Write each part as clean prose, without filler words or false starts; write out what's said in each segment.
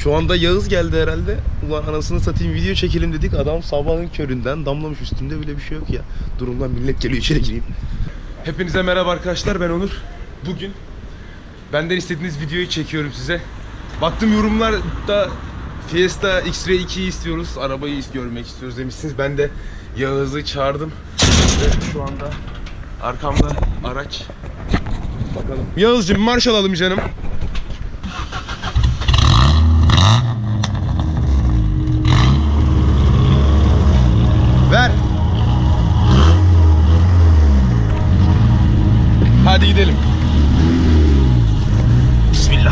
Şu anda Yağız geldi herhalde. Ulan anasını satayım, video çekelim dedik. Adam sabahın köründen damlamış, üstünde bile bir şey yok ya. Durumdan millet geliyor, içeri gireyim. Hepinize merhaba arkadaşlar, ben Onur. Bugün benden istediğiniz videoyu çekiyorum size. Baktım yorumlarda Fiesta X-Ray 2'yi istiyoruz, arabayı görmek istiyoruz demişsiniz. Ben de Yağız'ı çağırdım. Ve şu anda arkamda araç. Bakalım. Yağız'cığım marş alalım canım. Ver. Hadi gidelim. Bismillah.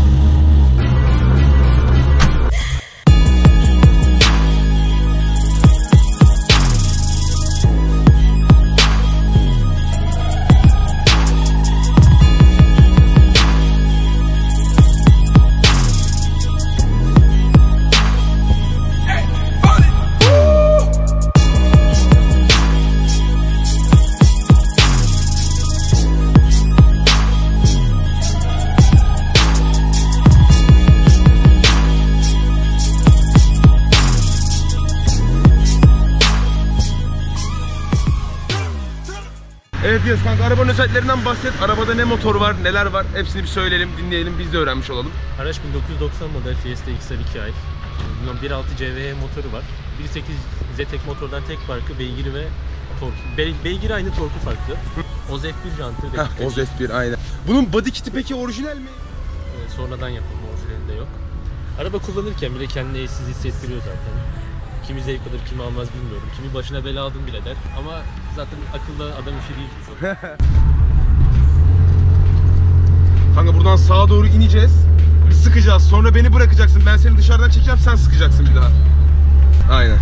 Evet Yağız kanka, arabanın özelliklerinden bahset. Arabada ne motor var, neler var, hepsini bir söyleyelim, dinleyelim, biz de öğrenmiş olalım. Araç 1990 model Fiesta XR2i. 1.6 CVT motoru var. 1.8 Zetek motordan tek farkı beygiri ve tork. Beygiri aynı, torku farklı. Oz F1 jantı. Oz F1 aynen. Bunun body kiti peki orijinal mi? Sonradan yapılma, orijinalinde yok. Araba kullanırken bile kendini eşsiz hissettiriyor zaten. Kimi zevk alır, kimi almaz bilmiyorum. Kimi başına bela aldım bile der. Ama zaten akıllı adam işi değil. Kanka buradan sağa doğru ineceğiz. Bir sıkacağız. Sonra beni bırakacaksın. Ben seni dışarıdan çekeceğim, sen sıkacaksın bir daha. Aynen.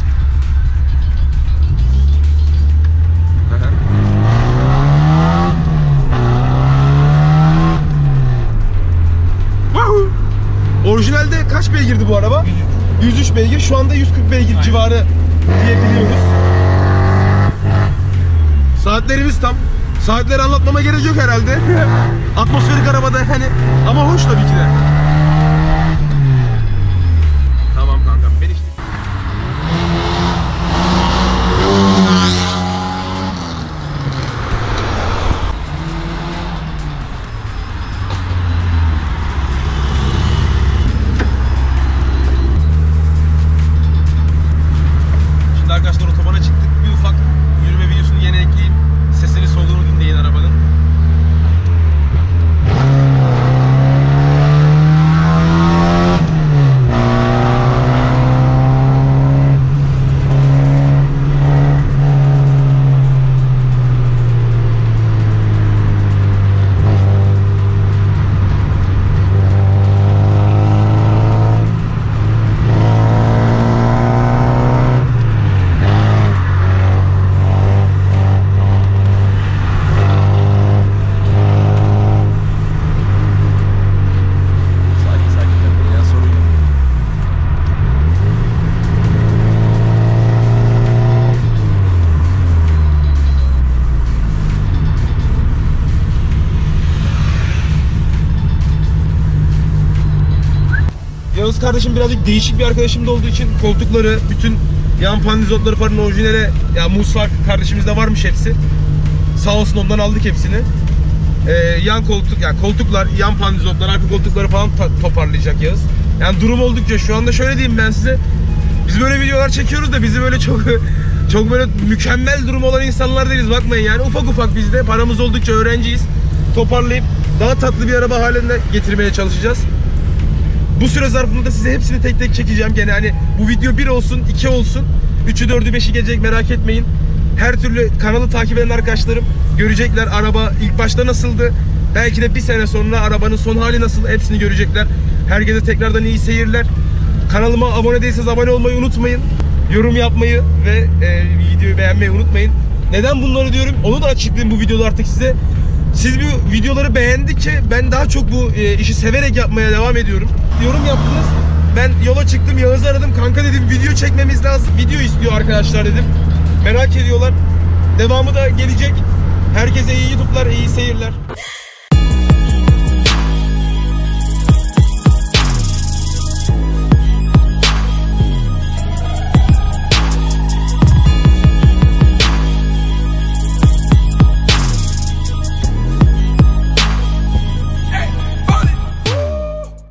Orijinalde kaç beygirdi bu araba? 103 beygir. Şu anda 140 beygir aynen civarı diyebiliyoruz. Saatlerimiz tam. Saatleri anlatmama gerek yok herhalde. Atmosferik arabada yani. Ama hoş tabii ki de. Tamam kankam, ben işte. Şimdi arkadaşlar otobana çıktık. Bir ufak yürüme videosunu yine ekleyeyim. Sesini soluğunu dinleyin arabanın. Yağız kardeşim birazcık değişik bir arkadaşım da olduğu için koltukları, bütün yan panelizotları falan orijinale, ya Musa kardeşimizde varmış hepsi. Sağ olsun, ondan aldık hepsini. Yan koltuk, yani koltuklar, yan panelizotlar, arka koltukları falan toparlayacak Yağız. Yani durum oldukça, şu anda şöyle diyeyim ben size. Biz böyle videolar çekiyoruz da bizi böyle çok böyle mükemmel durum olan insanlar değiliz, bakmayın yani. Ufak ufak biz de paramız oldukça öğrenciyiz. Toparlayıp daha tatlı bir araba haline getirmeye çalışacağız. Bu süre zarfında size hepsini tek tek çekeceğim gene, hani bu video 1 olsun, 2 olsun, 3'ü 4'ü 5'i gelecek, merak etmeyin. Her türlü kanalı takip eden arkadaşlarım görecekler araba ilk başta nasıldı, belki de bir sene sonra arabanın son hali nasıl, hepsini görecekler. Herkese tekrardan iyi seyirler. Kanalıma abone değilseniz abone olmayı unutmayın. Yorum yapmayı ve videoyu beğenmeyi unutmayın. Neden bunları diyorum onu da açıklayayım bu videoda artık size. Siz bu videoları beğendikçe ben daha çok bu işi severek yapmaya devam ediyorum. Yorum yaptınız. Ben yola çıktım, Yağız'ı aradım. Kanka dedim, video çekmemiz lazım. Video istiyor arkadaşlar dedim. Merak ediyorlar. Devamı da gelecek. Herkese iyi YouTube'lar, iyi seyirler.